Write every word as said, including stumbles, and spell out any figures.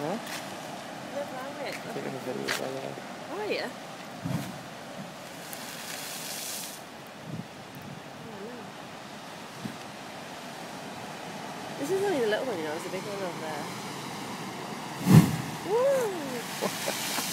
Huh? Live around it. Taking a video by the way. Oh yeah. This is only the little one, you know, it's a big one over there. Woo!